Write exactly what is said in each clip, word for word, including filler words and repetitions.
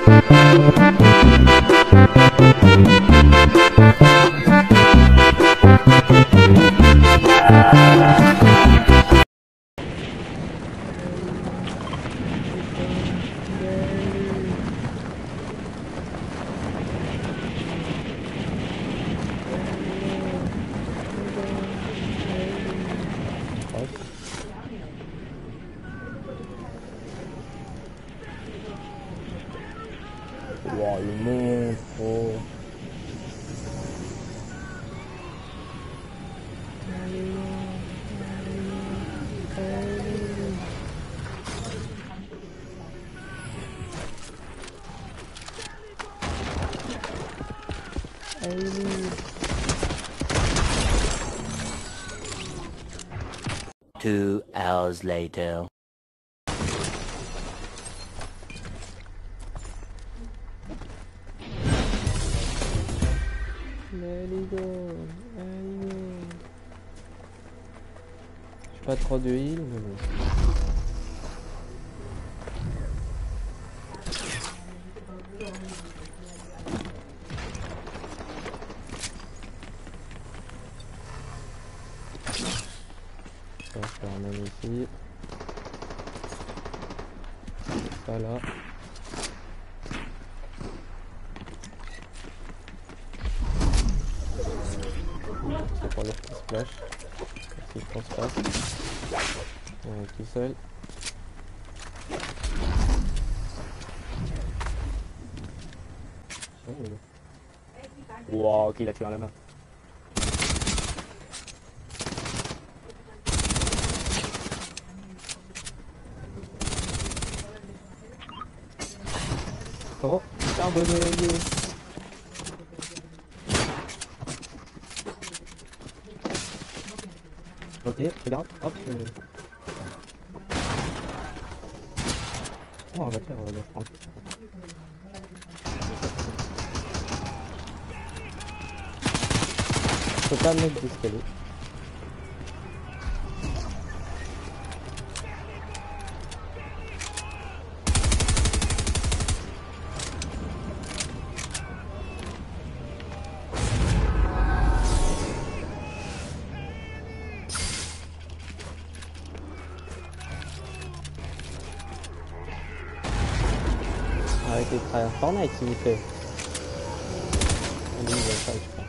Wow, il monte trop. Two hours later. Allez go, allez go. J'ai pas trop de heal, mais bon. Ça, je le ramène ici. Ça là. C'est pour le petit splash. Merci, je pense pas. On est tout seul. Wow, ok, il a tiré à la main. Oh, charbonné. Ok, regarde, hop. Euh... Oh, bah tiens, on va le prendre. Je peux pas mettre d'escalier. Avec les travailleurs Fortnite, s'il vous plaît. On dit, il va pas, je pense.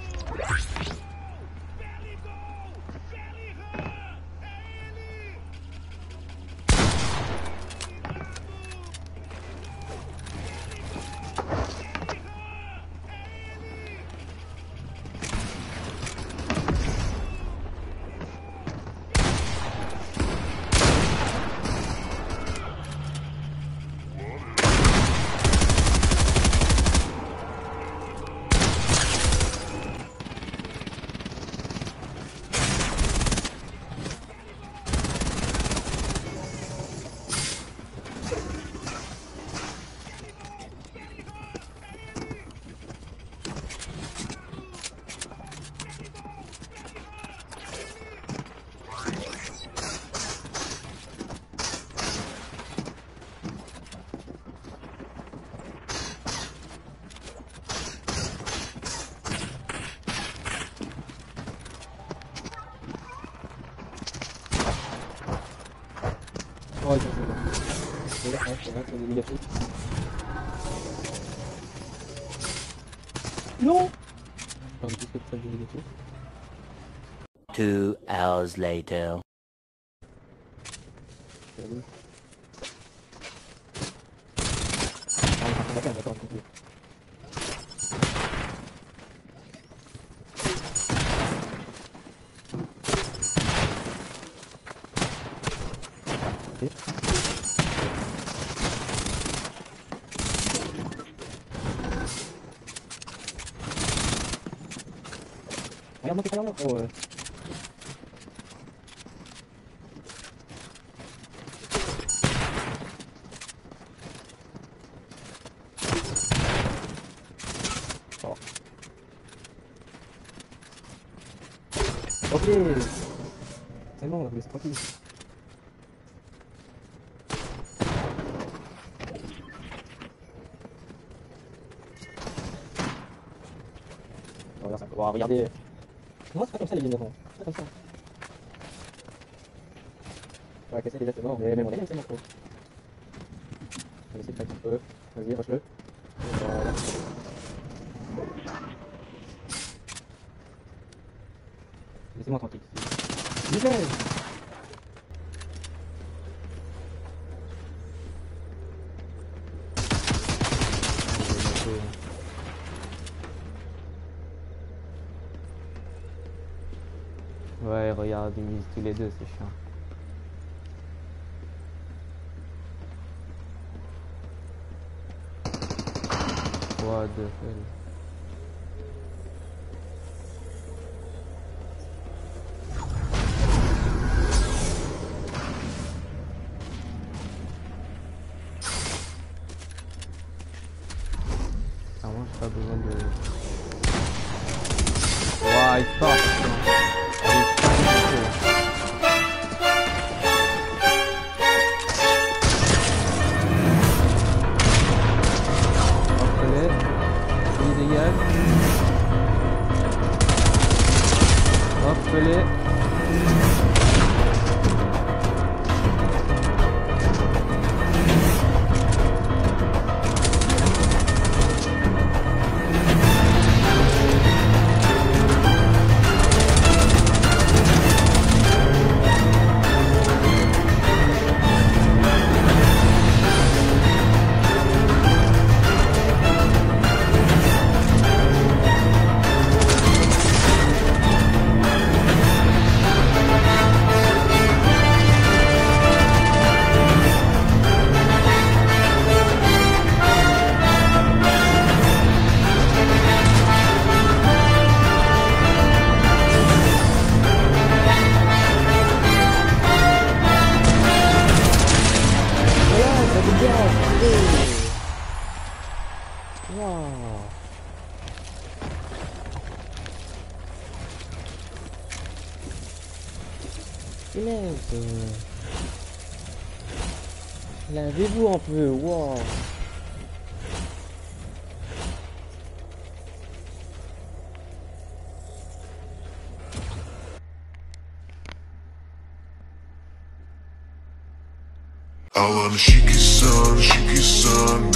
Oh, attends, c'est là, c'est là, c'est négatif. Non! Enfin, qu'est-ce que tu fais de négatif? Two hours later. D'accord, d'accord, d'accord. Ok. Regarde-moi, t'es pas là, oh, euh... oh. Ok. C'est bon, on a trouvé ce profil. regarde ça. Bon, regardez. Moi, c'est pas comme ça les éliminateurs. C'est pas comme ça. On va casser déjà, c'est mort. Mais même on est, c'est mort. On va essayer de faire un petit peu. Vas-y, rush-le. Voilà. Laissez-moi tranquille. Nickel. Ouais, regarde, ils misent tous les deux, c'est chiant. What the hell. Ah, moi j'ai pas besoin de... Ouah, il part. Hop, pelé. Lavez-vous un peu, wow. I wanna shake it, son, shake it, son.